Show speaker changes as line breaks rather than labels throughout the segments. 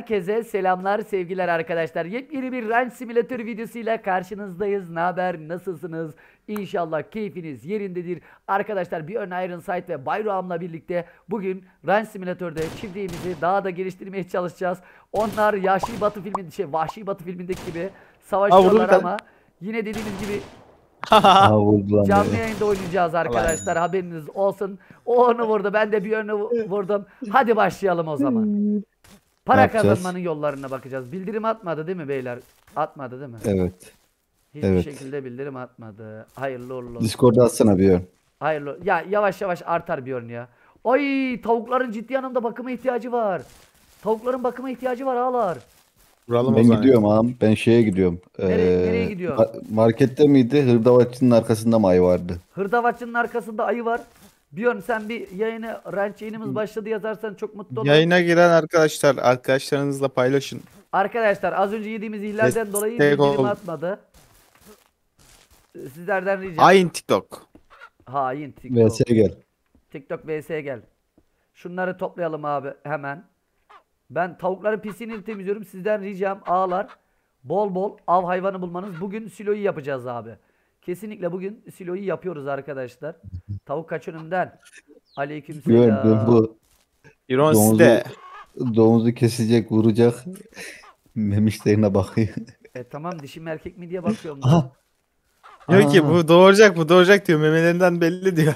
Herkese selamlar, sevgiler arkadaşlar. Yepyeni bir Ranch Simulator videosuyla karşınızdayız. Ne haber, nasılsınız? İnşallah keyfiniz yerindedir. Arkadaşlar Björn Ironside ve Bayram'la birlikte bugün Ranch Simulator'da çiftliğimizi daha da geliştirmeye çalışacağız. Onlar Vahşi Batı filmindeki gibi savaşıyorlar ama yine dediğimiz gibi canlı yayında oynayacağız arkadaşlar. Haberiniz olsun. O onu vurdu, ben de Björn'ü vurdum. Hadi başlayalım o zaman. Para kazanmanın yollarına bakacağız. Bildirim atmadı değil mi beyler? Atmadı değil mi?
Evet.
Hiçbir şekilde bildirim atmadı. Hayırlı uğurlu olsun.
Discord'da atsana bir.
Hayırlı. Ya yavaş yavaş artar Björn ya. Ay, tavukların ciddi anlamda bakıma ihtiyacı var. Tavukların bakıma ihtiyacı var ağalar.
Ben gidiyorum ağam. Ben şeye gidiyorum.
Nereye gidiyorsun?
Markette miydi? Hırdavatçının arkasında mı ayı vardı?
Hırdavatçının arkasında ayı var. Björn sen bir ranch yayınımız başladı yazarsan çok mutlu olurum.
Yayına giren arkadaşlarınızla paylaşın.
Arkadaşlar az önce yediğimiz ihlalden dolayı bildirim atmadı. Sizlerden ricam.
Hain TikTok.
Hain TikTok.
VS gel.
TikTok vs gel. Şunları toplayalım abi hemen. Ben tavukların pisliğini temizliyorum. Sizden ricam ağalar bol bol av hayvanı bulmanız. Bugün siloyu yapacağız abi. Kesinlikle bugün siloyu yapıyoruz arkadaşlar. Tavuk kaç önümden. Aleykümselam.
Bu
İron site.
domuzu kesecek, vuracak. Memişlerine bakıyor.
Tamam, dişi mi erkek mi diye bakıyorum.
Aha.
Diyor ki bu doğuracak diyor. Memelerinden belli diyor.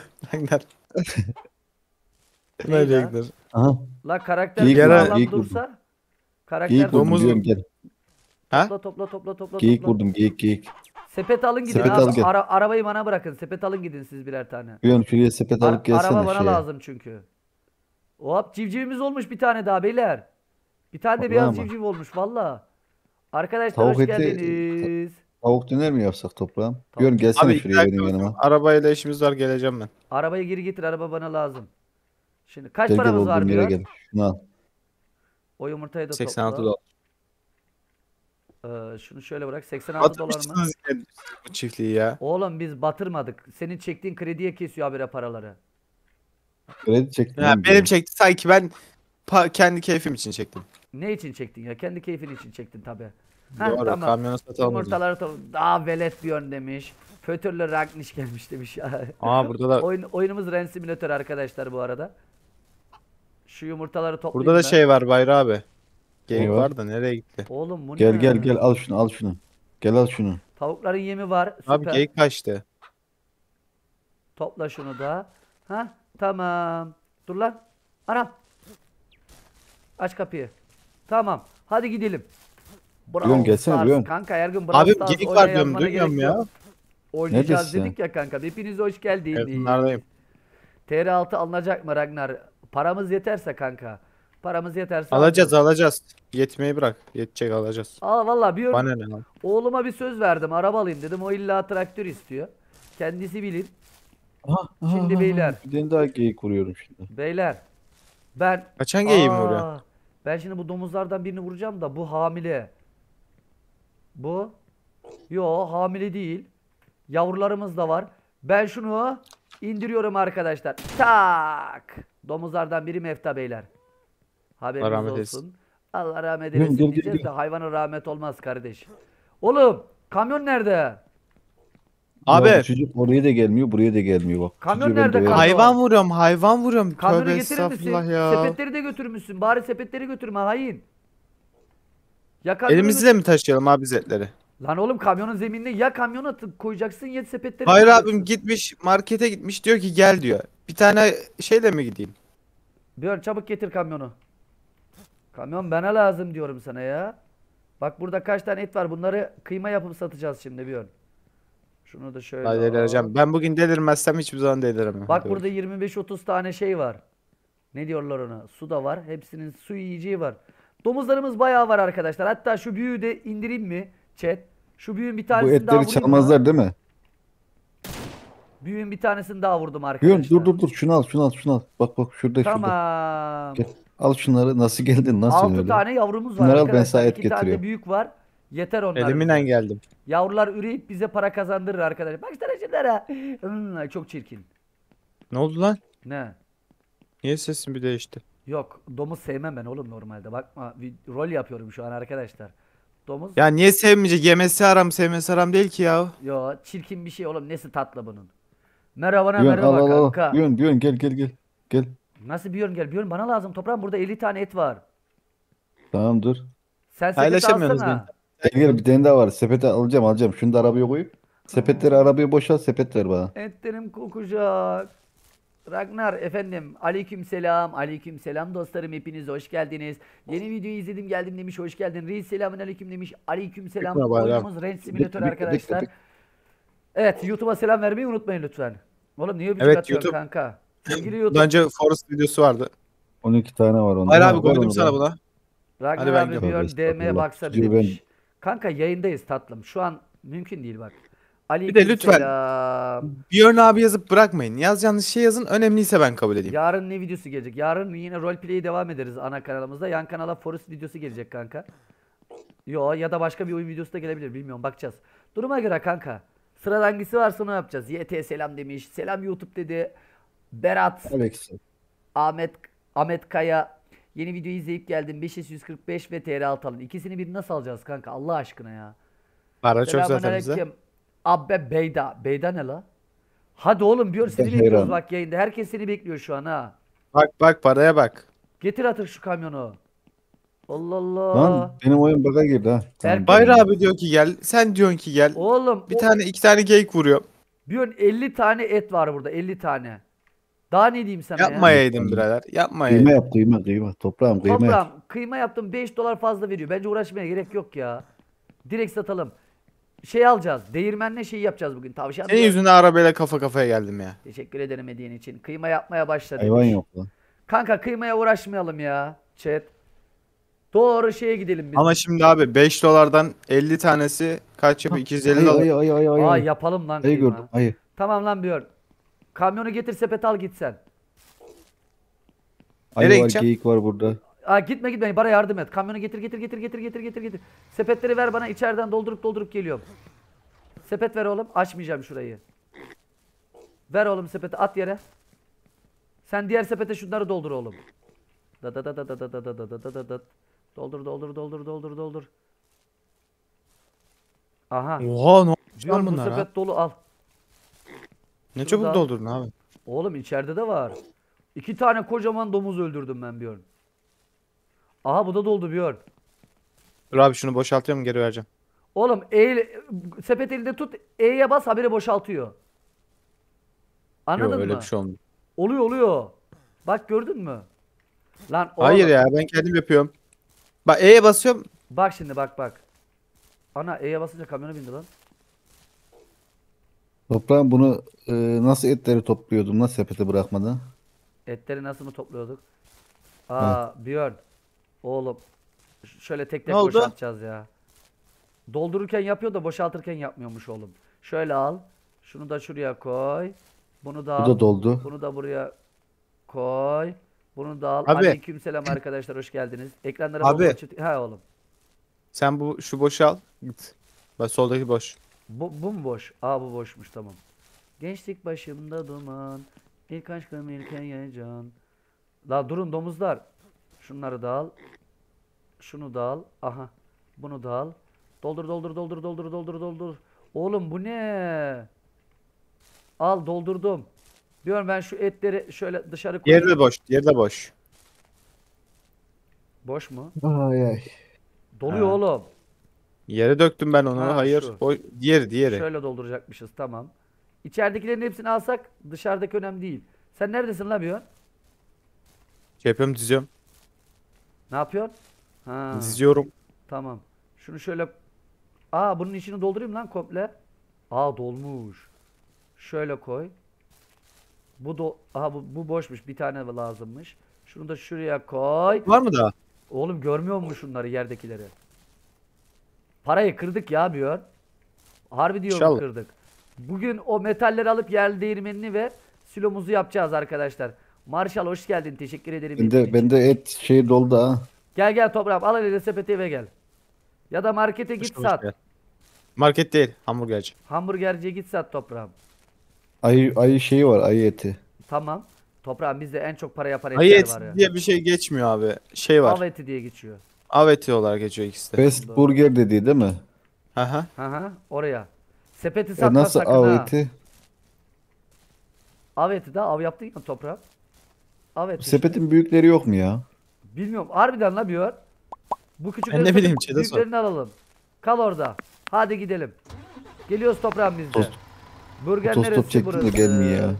Verecekler.
Aha.
La karakter
Geyik
sağlam
vurdum,
dursa. Karakter
Geyik vurdum
Domuz-
diyorum gel.
Ha?
Topla.
Geyik vurdum geyik.
Sepet alın gidin
Sepet
abi.
al gel.
Arabayı bana bırakın. Sepet alın gidin siz birer tane.
Björn şuraya sepet alıp gelsene
Araba bana
şeye.
lazım çünkü. Hop, civcivimiz olmuş bir tane daha beyler. Bir tane de
Vallahi
beyaz
ama.
civciv olmuş valla. Arkadaşlar
Tavuk
hoş
eti-
geldiniz.
Tavuk döner mi yapsak toprağım?
Tavuk-
Björn gelsene
Abi
şuraya benim yanıma.
arabayla işimiz var, geleceğim ben.
Arabayı geri getir, araba bana lazım. Şimdi kaç
Gel
paramız var
olduğum yere
diyor?
gel. Şunu al.
O yumurtayı da
86
topla.
dolar.
Şunu şöyle bırak. 86 dolar mı?
Batırmışsınız yine bu çiftliği ya.
Oğlum biz batırmadık. Senin çektiğin krediye kesiyor habire paraları.
Kredi çektim.
Ya benim çekti sanki ben kendi keyfim için çektim.
Ne için çektin ya? Kendi keyfin için çektin tabi.
Doğru, kamyonu satalım.
Yumurtaları daha velet bir yön demiş. Fötürlü Ragnish gelmiş demiş ya.
Burada da
Oyunumuz Ranch Simulator arkadaşlar bu arada. Şu yumurtaları toplayayım
burada da
ben.
şey var Bayra abi. Geyik
Ne var?
var da nereye gitti?
Oğlum bu ne?
Gel al şunu. Gel al şunu.
Tavukların yemi var.
Abi
Süper.
geyik kaçtı.
Topla şunu da. Ha, tamam. Dur lan. Anam. Aç kapıyı. Tamam. Hadi gidelim.
Björn gelsene
Stars.
Björn.
Kanka her gün Brawl
Abi
Stars
geyik
oynaya
var diyorum,
yazmana
duymuyorum
gerek
ya.
yok. Oynayacağız
Neredesin?
dedik ya kanka. Hepiniz hoş geldiniz.
Yakınlardayım.
TR6 alınacak mı Ragnar? Paramız yeterse kanka. Paramız yeterse
Alacağız. Yetmeyi bırak. Yetecek, alacağız.
Aa valla bir
Bana ne lan?
oğluma bir söz verdim. Araba alayım dedim. O illa traktör istiyor. Kendisi bilir. Şimdi beyler.
Bir tane daha geyik vuruyorum şimdi.
Beyler. Ben
Kaçan geyiğim vuruyor?
Ben şimdi bu domuzlardan birini vuracağım da bu hamile. Bu hamile değil. Yavrularımız da var. Ben şunu indiriyorum arkadaşlar. Tak. Domuzlardan biri mefta beyler. Haberiniz
Allah rahmet
olsun.
eylesin.
Allah rahmet
Gel,
eylesin
gel,
diyeceğiz
gel.
de hayvana rahmet olmaz kardeş. Oğlum kamyon nerede?
Abi.
Ya bu çocuk oraya da gelmiyor, buraya da gelmiyor bak.
Kamyon
Çocuğu ben
nerede
döverim.
kamyon?
Hayvan vuruyorum.
Kamyonu
Tövbe
getirir misin?
estağfurullah ya.
Sepetleri de götürmüşsün. Bari sepetleri götürme hain. Ya kamyonu
Elimizle mi taşıyalım abi zetleri?
Lan oğlum kamyonun zeminine ya kamyon atıp koyacaksın ya sepetleri
Hayır
koyacaksın.
abim gitmiş markete gitmiş, diyor ki gel diyor. Bir tane şeyle mi gideyim?
Björn çabuk getir kamyonu. Kamyon bana lazım diyorum sana ya. Bak burada kaç tane et var. Bunları kıyma yapıp satacağız şimdi Björn. Şunu da şöyle
Hadi
al.
delireceğim. Ben bugün delirmezsem hiçbir zaman deliremem.
Bak
Hadi
burada 25-30 tane şey var. Ne diyorlar ona? Su da var. Hepsinin su yiyeceği var. Domuzlarımız bayağı var arkadaşlar. Hatta şu büyüğü de indireyim mi? Chat. Şu büyüğün bir
Bu
tanesini daha
etleri
vurayım mı?
çalmazlar değil mi?
Büyüğün bir tanesini daha vurdum
Björn
arkadaşlar.
dur şunu al. Bak şurada.
Tamam.
Gel. Al şunları, nasıl geldin lan sen
6
öyle?
tane yavrumuz var
Bunları al, ben
arkadaşlar.
sana et
2 tane de
getiriyorum.
büyük var. Yeter onlar.
Elimle
bize.
geldim.
Yavrular üreyip bize para kazandırır arkadaşlar. Baksana şunlara. Çok çirkin.
Ne oldu lan?
Ne?
Niye sesin bir değişti?
Yok, domuz sevmem ben oğlum normalde. Bakma, bir rol yapıyorum şu an arkadaşlar. Domuz
Ya niye sevmeyecek? Yemesi haram, sevmesi haram değil ki ya.
yo çirkin bir şey oğlum. Nesi tatlı bunun? Merhaba
Björn al
merhaba
al al.
kanka.
Björn gel gel gel. Gel.
Nasıl Björn gel? Björn bana lazım. Toprağım burada 50 tane et var.
Tamam dur.
Sen sepeti
Paylaşamıyorsunuz
alsana.
Gel bir tane daha var. Sepete alacağım. Şunu da arabaya koyup. Sepetleri arabaya boşalt. Sepet ver bana.
Etlerim kokacak. Ragnar efendim aleyküm selam dostlarım hepiniz hoş geldiniz. Yeni videoyu izledim geldim demiş hoş geldin. Reis selamün aleyküm demiş aleyküm selam.
Bekle bayram.
Oyunumuz Range Simulator
bekle,
arkadaşlar.
bekle.
Evet YouTube'a selam vermeyi unutmayın lütfen. Oğlum niye öpücük
Evet,
atıyorsun
YouTube.
kanka? Sevgili
Bundan
YouTube.
önce Forest videosu vardı.
12 tane var onda.
Hayır
Ha,
abi
ver
koydum
onu
sana
da.
buna.
Ragnar
Hadi ben
abi
gidiyorum.
diyor
Tövbe
DM'ye
estağfurullah.
baksa bir
Çocuğu
demiş. Kanka yayındayız tatlım. Şu an mümkün değil bak.
Bir de lütfen.
Aleykümselam.
Björn abi yazıp bırakmayın. Yazacağınız şey yazın. Önemliyse ben kabul edeyim.
Yarın ne videosu gelecek? Yarın yine roleplay'e devam ederiz ana kanalımızda. Yan kanala Forest videosu gelecek kanka. Yo ya da başka bir oyun videosu da gelebilir bilmiyorum bakacağız. Duruma göre kanka. Sırada hangisi varsa onu yapacağız. YT selam demiş. Selam YouTube dedi. Berat,
Alex.
Ahmet Kaya. Yeni videoyu izleyip geldim. 545 ve TR alt alın. İkisini bir nasıl alacağız kanka Allah aşkına ya.
Para çok zaten bize.
Selamünaleyküm. Abbe Beyda. Beyda ne la? Hadi oğlum diyor seni
Ben
bekliyoruz
hayran.
bak yayında. Herkes seni bekliyor şu an ha.
Bak paraya bak.
Getir atır şu kamyonu. Allah Allah.
Lan benim oyun bug'a girdi ha. Tamam,
Bayır
tamam.
abi diyor ki gel. Sen diyorsun ki gel.
Oğlum
Bir tane 2 tane geyik vuruyor.
diyorsun 50 tane et var burada 50 tane. Daha ne diyeyim sana ya?
Yapmayaydın birader. Yapmayaydın.
Kıyma yap kıyma. Toprağım kıyma yap.
Toprağım kıyma yaptım 5 dolar fazla veriyor. Bence uğraşmaya gerek yok ya. Direkt satalım. Şey alacağız. Değirmenle şey yapacağız bugün. Tavşan.
Senin yüzünden arabayla kafa kafaya geldim ya.
Teşekkür ederim hediyen için. Kıyma yapmaya başladık.
Hayvan yok lan.
Kanka kıymaya uğraşmayalım ya. Chat. Doğru şeye gidelim biz.
Ama şimdi abi 5 dolardan 50 tanesi kaç yapıyor? 250 dolar.
Aa yapalım lan
Ayı
kıyma.
gördüm ayı.
Tamam lan Björn. Kamyonu getir sepet al git sen.
Ayı
Nereye
var
gideceğim?
geyik var burada.
Aa gitme bana yardım et. Kamyonu getir. Sepetleri ver bana içeriden doldurup geliyorum. Sepet ver oğlum. Açmayacağım şurayı. Ver oğlum sepeti at yere. Sen diğer sepete şunları doldur oğlum. Da da da da da da da da da da da da. Doldur. Aha.
Oha ne olmuş
Diyorum
lan
bu
bunlar ha?
sepet dolu al.
Ne
Şunu
çabuk
da-
doldurdun abi.
Oğlum içeride de var. 2 tane kocaman domuz öldürdüm ben Björn. Aha bu da doldu Björn.
Dur abi şunu boşaltıyorum geri vereceğim.
Oğlum sepet elinde tut. E'ye bas haberi boşaltıyor. Anladın
Yok öyle
mı?
bir şey olmuyor.
Oluyor. Bak gördün mü? Lan oğlum.
Hayır ya ben kendim yapıyorum. Bak E'ye basıyorum.
Bak şimdi bak. Ana E'ye basınca kamyona bindi lan.
Toprağım bunu nasıl etleri topluyordum nasıl sepete bırakmadan?
Etleri nasıl mı topluyorduk? Björn. Oğlum. Şöyle tek
Ne oldu?
boşaltacağız ya. Doldururken yapıyor da boşaltırken yapmıyormuş oğlum. Şöyle al. Şunu da şuraya koy. Bunu da
Bu
al.
da doldu.
Bunu da buraya koy. Bunu da al.
Abi.
Aleykümselam arkadaşlar hoş geldiniz. Ekranlara
Abi.
Ha oğlum.
Sen şu boşu al. Git. Bak soldaki boş.
Bu mu boş? Bu boşmuş tamam. Gençlik başımda duman. İlk aşkım ilk heyecan. La durun domuzlar. Şunları da al. Şunu da al. Aha. Bunu da al. Doldur. Oğlum bu ne? Al doldurdum. Diyorum ben şu etleri şöyle dışarı
Diğeri
koyayım.
de boş. Diğeri de boş.
Boş mu?
Ay.
Doluyor
Ha.
oğlum.
Yere döktüm ben onu.
Ha,
Hayır.
şu.
Diğeri.
Şöyle dolduracakmışız tamam. İçeridekilerin hepsini alsak dışarıdaki önemli değil. Sen neredesin la Björn?
Şey yapıyorum diziyorum.
Ne yapıyorsun? Ha,
Diziyorum.
tamam. Şunu şöyle bunun içini doldurayım lan komple. Dolmuş. Şöyle koy. Bu boşmuş. Bir tane lazımmış. Şunu da şuraya koy.
Var mı daha?
Oğlum görmüyor musun şunları yerdekileri? Parayı kırdık ya Björn. Harbi diyorum
İnşallah.
kırdık. Bugün o metalleri alıp yerli değirmenini ve silomuzu yapacağız arkadaşlar. Marshall hoş geldin. Teşekkür ederim.
Bende et şey doldu ha.
Gel toprağım al eline sepeti eve gel. Ya da markete git
Boş
sat.
ver. Market değil. Hamburgerci.
Hamburgerciye git sat toprağım.
Ayı şeyi var ayı eti.
Tamam. Toprağım bizde en çok para yapan
Ayı
etler
eti
var ya.
diye bir şey geçmiyor abi. Şey var.
Av eti diye geçiyor.
Av eti olarak geçiyor ikisi de.
Fast burger dediği değil mi?
Aha.
Aha oraya. Sepeti satma
Nasıl
sakın
av
ha.
eti?
Av eti de av yaptın ya toprağım. Av eti işte.
Sepetin büyükleri yok mu ya?
Bilmiyorum harbiden la bir. Bu küçük
Ben ne bileyim, Çeto sor.
büyüklerini alalım. Kal orada. Hadi gidelim. Geliyoruz toprağım biz de.
Tost-
Burger
Otostop
neresi
çektim de
burası?
gelmiyor ya.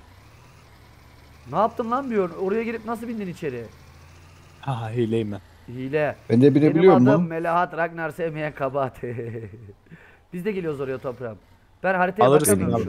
Ne yaptın lan bir? Oraya girip nasıl bindin içeri?
Ha hileyim ben.
Hile.
Ben de
Benim
bilebiliyor
adım
mu?
Melahat Ragnar sevmeyen kabahat. Biz de geliyoruz oraya toprağım. Ben haritaya
Alırız
bakamıyorum
abi.
şu.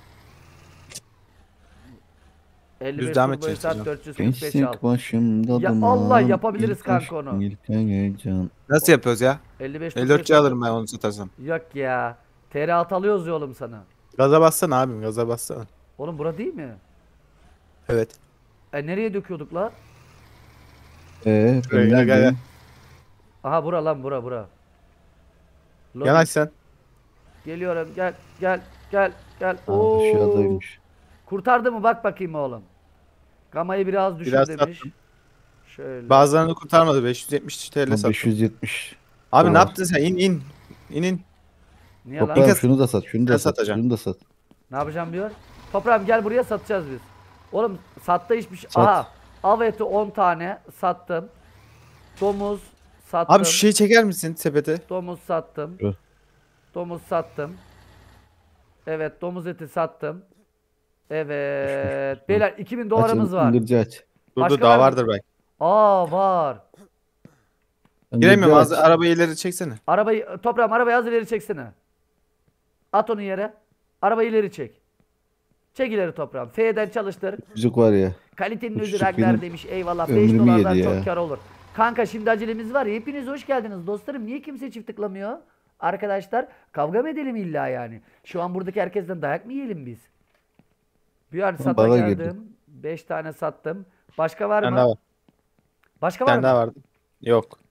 55
Düz devam
turboyu
edeceğiz
sat
hocam.
445 al.
Gençlik başımda
Ya
duman.
Allah, yapabiliriz
ilk
kanka
aşk,
onu.
ilk heyecan.
Nasıl yapıyoruz ya?
55
54'cü
turboyu
alırım ben onu satarsam.
Yok ya. TR at alıyoruz ya oğlum sana.
Gaza bassana abim, gaza bassana.
Oğlum bura değil mi?
Evet.
Nereye döküyorduk la?
Ben
Şuraya gel, gel,
neredeyim?
Aha bura lan bura. Lobi.
Yanaş sen.
Geliyorum gel.
Ha,
Oo.
dışarıdaymış.
Kurtardı mı bak bakayım oğlum. Gamayı biraz düşür
Biraz
demiş.
sattım.
Şöyle.
Bazılarını kurtarmadı. 570 TL
Ha,
sattım.
570.
Abi
Tamam.
ne yaptın sen? İn. İnin.
Niye lan?
Toprağım
İkas-
şunu da sat, şunu
Ben
da sat,
satacağım.
şunu da sat.
Ne yapacağım diyor. Toprağım gel buraya satacağız biz. Oğlum sattı hiçbir şey.
Sat.
Aha. Av eti 10 tane sattım. Domuz sattım.
Abi şu şeyi çeker misin sepete?
Domuz sattım.
Dur.
Domuz sattım. Evet domuz eti sattım. Evet. Beyler 2000 dolarımız var.
Ingırcı aç.
Dur
Başka
dur daha
var mı?
vardır belki.
Aa var.
Giremiyorum
Ingırcı aç.
arabayı ileri çeksene.
Toprağım arabayı az ileri çeksene. At onu yere. Arabayı ileri çek. Çek ileri toprağım. F'den çalıştır.
Çocuk var ya.
Kalitenin
Bu
özü
çocuk
Ragnar
benim
demiş. Eyvallah. 5
ömrümü
dolardan
yedi
çok
ya.
kar olur. Kanka şimdi acelemiz var ya. Hepiniz hoş geldiniz dostlarım. Niye kimse çift tıklamıyor? Arkadaşlar kavga mı edelim illa yani? Şu an buradaki herkesten dayak mı yiyelim biz? Bir an sata
bana
geldim.
girdi.
5 tane sattım. Başka var
Bir tane
mı?
daha var.
Başka
Bir
var
tane daha
mı?
vardı. Yok.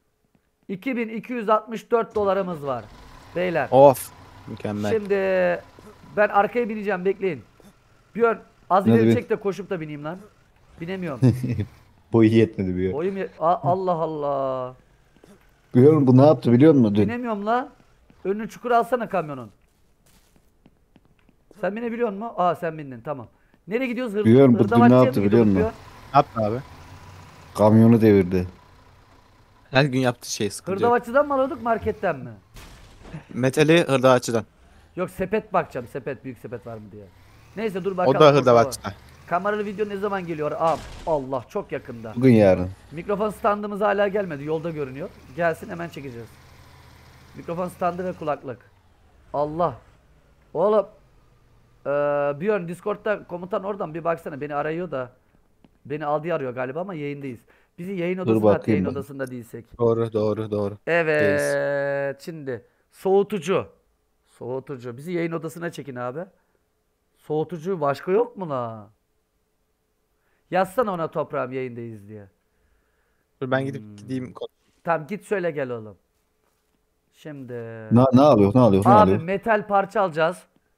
2264 dolarımız var. Beyler.
Of. Mükemmel.
Şimdi ben arkaya bineceğim bekleyin. Björn az
Hadi
ileri
bin.
çek de koşup da bineyim lan. Binemiyorum.
Boyu yetmedi bir yer.
Allah Allah.
Biliyorum bu ne yaptı biliyor musun dün?
Binemiyorum la. Önünü çukur alsana kamyonun. Sen binebiliyor musun? Aa sen bindin tamam. Nereye gidiyoruz?
Biliyorum, bu dün ne
Hırdavatçıya mı
yaptı biliyor
gidiyorduk
musun?
Björn?
Ne yaptın abi?
Kamyonu devirdi.
Her gün yaptığı şey sıkıntı yok.
Hırdavatçıdan mı alıyorduk marketten mi?
Metali hırdavatçıdan.
Yok sepet bakacağım. Sepet büyük sepet var mı diye. Neyse dur bakalım.
O da hırdavatçıdan.
Kameralı video ne zaman geliyor? Aa, Allah çok yakında.
Bugün yarın.
Mikrofon standımız hala gelmedi. Yolda görünüyor. Gelsin hemen çekeceğiz. Mikrofon standı ve kulaklık. Allah. Oğlum. Björn Discord'da komutan oradan bir baksana. Beni arıyor da. Beni Aldi arıyor galiba ama yayındayız. Bizi yayın odasına at
bakayım
yayın
ben.
odasında değilsek.
Doğru.
Evet. Şimdi. Soğutucu. Soğutucu. Bizi yayın odasına çekin abi. Soğutucu başka yok mu la? Yazsana ona toprağım yayındayız diye.
Dur ben gideyim.
Tamam git söyle gel oğlum. Şimdi.
Ne alıyor? Ne alıyor? Ne
Abi
alıyor?
metal parça alacağız.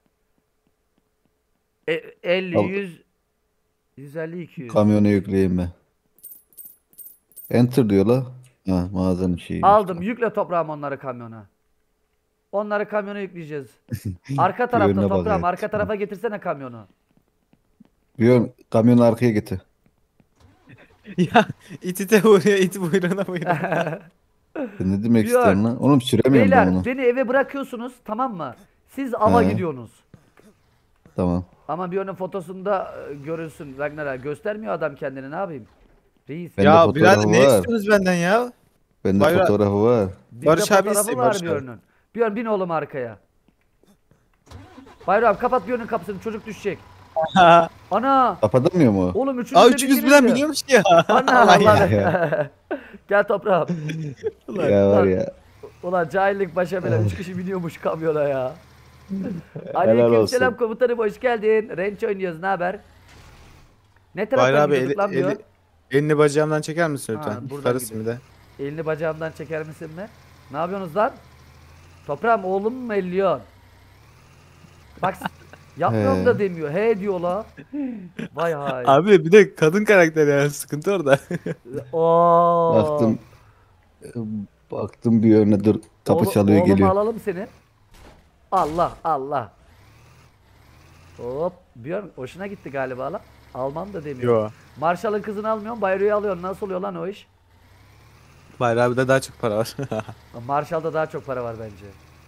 50,
Al.
100, 150, 200.
Kamyona yükleyeyim ben. Enter diyor la. Ha mağazanın şeyi.
Aldım. Yükle toprağım onları kamyona. Onları kamyona yükleyeceğiz. Arka tarafta
Yönüne bak
toprağım.
ya.
Arka tarafa getirsene kamyonu.
Biliyorum kamyonu arkaya getir.
Ya ite vuruyor, iti buyruğuna vuruyor.
Sen ne demek
Biliyorum.
istiyorsun lan? Oğlum süremiyorum ben
Beyler
onu.
beni eve bırakıyorsunuz tamam mı? Siz ava
He.
gidiyorsunuz.
Tamam.
Ama bir onun fotosunda görünsün Ragnar'a. Göstermiyor adam kendini ne yapayım? Reis.
Bende
Ya
fotoğrafı
birader ne
var.
istiyorsunuz benden ya?
Bende
Bayram-
fotoğrafı var.
Bizde
Barış abi
fotoğrafı
isteyeyim,
var
Barış abi.
Björn'ün. Björn bin oğlum arkaya. Bayram kapat Björn'ün kapısını çocuk düşecek. Ana!
Kapatamıyor mu?
Oğlum
Aa
üçünüz de
300
bindiniz
bilen
ya.
biliyormuş ki ya.
Ana
Allah
Allah.
ya.
Gel toprağım.
Ya var ya.
Ulan cahillik başa bela 3 kişi biniyormuş kamyona ya.
Helal
Aleykümselam
olsun.
komutanım hoş geldin. Range oynuyoruz ne haber? Ne
Bayram
taraftan
abi
gidiyorduk lan Björn?
elini bacağımdan çeker misin
Ha,
lütfen?
buradan
Sarısın bir
gidiyor.
de.
Elini bacağımdan çeker misin mi? Ne yapıyorsunuz lan? Toprağım oğlum mu elliyorsun? Bak Yapmıyorum
He.
da demiyor. He diyor la. Vay hay.
Abi bir de kadın karakter yani sıkıntı orada.
Oo.
Baktım baktım bir yöne dur. Kapı çalıyor
Oğlum
geliyor.
alalım seni. Allah Allah. Hop. Bir an hoşuna gitti galiba lan. Almam da demiyor.
Yo.
Marshall'ın kızını almıyorsun, Bayro'yu alıyorsun. Nasıl oluyor lan o iş?
Bayrağı abi de daha çok para var.
Marshall'da daha çok para var bence.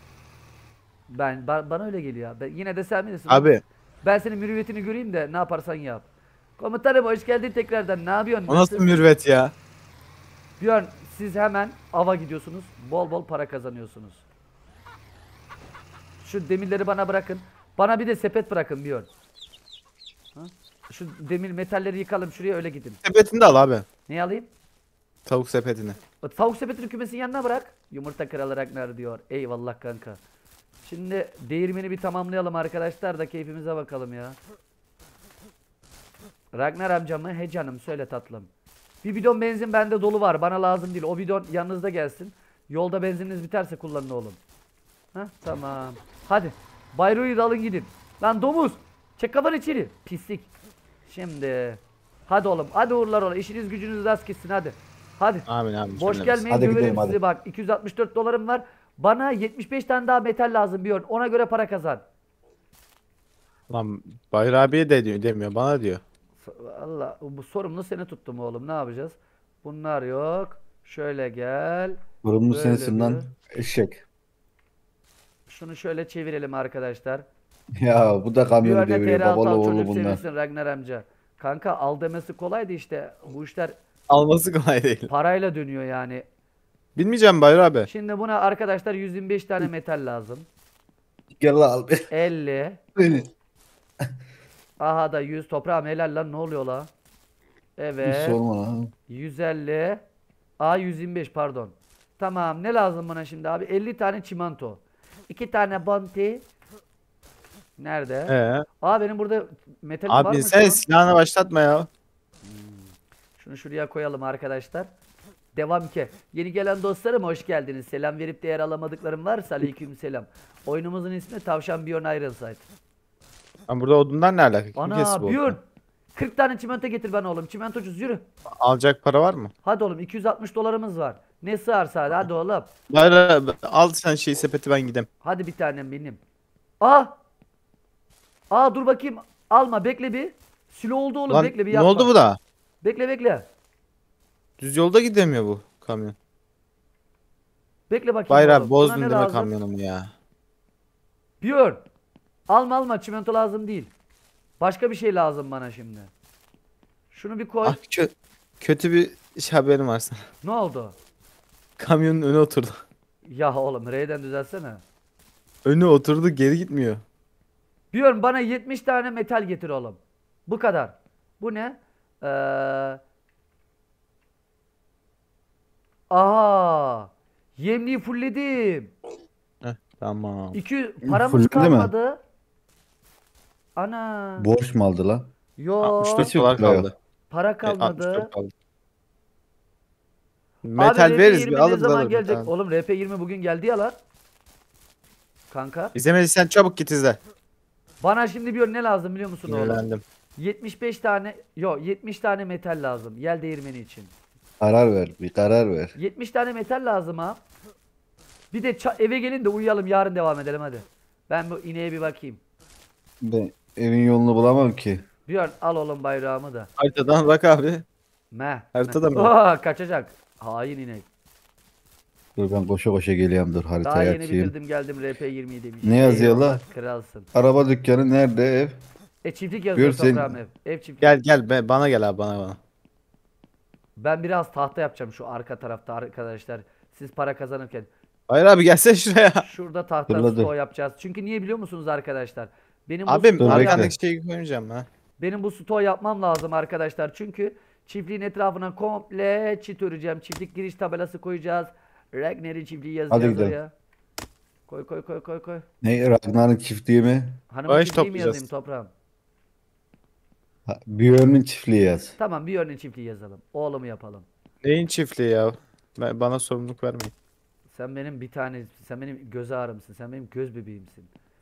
Bana öyle geliyor. Yine de sen bilirsin.
Abi
Ben senin mürüvvetini göreyim de ne yaparsan yap. Komutanım hoş geldin tekrardan. Ne yapıyorsun?
o nasıl
Nasılsın?
mürvet ya?
Björn siz hemen ava gidiyorsunuz. Bol bol para kazanıyorsunuz. Şu demirleri bana bırakın. Bana bir de sepet bırakın Björn. Ha? Şu demir metalleri yıkalım şuraya öyle gidin.
Sepetini de al abi.
Ne alayım?
Tavuk sepetini.
O tavuk sepetini kümesin yanına bırak. Yumurta kralı Ragnar diyor. Eyvallah kanka. Şimdi değirmeni bir tamamlayalım arkadaşlar da keyfimize bakalım ya. Ragnar amca mı? He canım söyle tatlım. Bir bidon benzin bende dolu var. Bana lazım değil. O bidon yanınızda gelsin. Yolda benzininiz biterse kullanın oğlum. Hah tamam. Hadi. Bayruğu da alın gidin. Lan domuz. Çek kafanı içeri. Pislik. Şimdi. Hadi oğlum. Hadi uğurlar oğlum. İşiniz gücünüz rast gitsin hadi. Hadi.
Amin amin.
Boş
Cümlemiz.
gelmeyin
Hadi
döverim
gidelim,
sizi
hadi.
bak. 264 dolarım var. Bana 75 tane daha metal lazım bir ona göre para kazan.
Lan Bayrağı abiye de diyor, demiyor bana diyor.
Allah bu sorumlu seni tuttum oğlum. Ne yapacağız? Bunlar yok. Şöyle gel.
Sorumlu
Böyle
sensin lan.
bir-
Eşek.
Şunu şöyle çevirelim arkadaşlar.
Ya bu da
Bir
kamyonu
örnek
deviriyor.
TR
Babalı
al
oğlu
çocuk
bunlar.
sevinsin Ragnar amca. Kanka al demesi kolaydı işte. Bu işler
Alması kolay değil.
parayla dönüyor yani.
Bilmeyeceğim Bayrağı abi.
Şimdi buna arkadaşlar 125 tane metal lazım.
Gel lan al
50.
beni.
Aha da 100 toprağım helal lan ne oluyor la?
Hiç
Evet.
sorma lan.
150. A 125 pardon. Tamam ne lazım bana şimdi abi? 50 tane çimento. 2 tane bounty. Nerede? Benim burada metalim var
Abi
mı
sen
şu an?
silahını başlatma ya.
Şunu şuraya koyalım arkadaşlar. Devam ki. Yeni gelen dostlarım hoş geldiniz. Selam verip değer alamadıklarım varsa aleyküm selam. Oyunumuzun ismi Tavşan Bjorn Ironside.
Lan burada odundan ne alaka? Kim kesti
Ana
bu
Bjorn.
odunu?
40 tane çimento getir bana oğlum. Çimentocuz yürü.
Alacak para var mı?
Hadi oğlum 260 dolarımız var. Ne sığarsa hadi oğlum.
Bayrağı abi, al sen şey sepeti ben gideyim.
Hadi bir tanem benim. Aa! Aa dur bakayım. Alma bekle bir. Silo oldu oğlum
Lan
bekle bir
ne
yapma.
oldu bu da?
Bekle bekle.
Düz yolda gidemiyor bu kamyon.
Bekle bakayım
Bayrağı
oğlum.
bozdun
Buna ne
değil mi
lazım?
kamyonumu ya?
Björn. Alma çimento lazım değil. Başka bir şey lazım bana şimdi. Şunu bir koy.
Ah kötü bir haberim var sana.
Ne oldu?
Kamyonun önü oturdu.
Ya oğlum R'den düzelsene.
Önü oturdu geri gitmiyor.
Björn bana 70 tane metal getir oğlum. Bu kadar. Bu ne? Aha. Yemliği fullledim.
Heh, tamam.
2 paramız
Fulledi mi?
kalmadı. Ana.
Borç mu aldı lan?
Yo.
64
Hiç yok
dolar
buraya.
kaldı.
Para kalmadı.
64 kaldı.
Abi
Metal veririz
RP20
bir
ne
alırız
zaman
alırız.
gelecek?
Tamam.
Oğlum RP20 bugün geldi ya lan. Kanka.
İzlemediysen çabuk git izle.
Bana şimdi bir ne lazım biliyor musun oğlum?
Sinirlendim.
75 tane, yok 70 tane metal lazım. Yel değirmeni için.
Karar ver. Bir karar ver.
70 tane metal lazım ha. Bir de eve gelin de uyuyalım yarın devam edelim hadi. Ben bu ineğe bir bakayım.
Ben evin yolunu bulamam ki.
Björn al oğlum bayrağımı da.
Haritadan bak abi.
Meh.
Haritada
meh.
mı?
Aa, kaçacak. Hain inek.
Dur ben koşa koşa geliyorum dur
Daha
haritayı
yeni
açayım.
bitirdim geldim RP20'yi demiş.
Ne yazıyor
Eyvallah,
la?
Kralsın.
Araba dükkanı nerede ev?
Çiftlik yazıyor
Buyur sen-
toprağım ev. Ev çiftlik.
Gel bana gel abi bana.
Ben biraz tahta yapacağım şu arka tarafta arkadaşlar. Siz para kazanırken.
Hayır abi gelsene şuraya.
Şurada tahta
Fırladı.
stoğu yapacağız. Çünkü niye biliyor musunuz arkadaşlar? Benim bu
Abim
Dur,
stoğu
bekle.
arkandaki şeyi koymayacağım ha.
Benim bu stoğu yapmam lazım arkadaşlar. Çünkü çiftliğin etrafına komple çit öreceğim. Çiftlik giriş tabelası koyacağız. Ragnar'ın çiftliği yazacağız
gidelim.
oraya. Koy.
Ne Ragnar'ın çiftliği mi?
Hanımın
Bağış
çiftliği mi
toplayacağız.
yazayım toprağım?
Björn'ün çiftliği yaz.
Tamam bir örneğin çiftliği yazalım. Oğlumu yapalım.
Neyin çiftliği ya? Bana sorumluluk vermeyin.
Sen benim bir tane, sen benim göz ağrımsın. Sen benim göz bebeğimsin.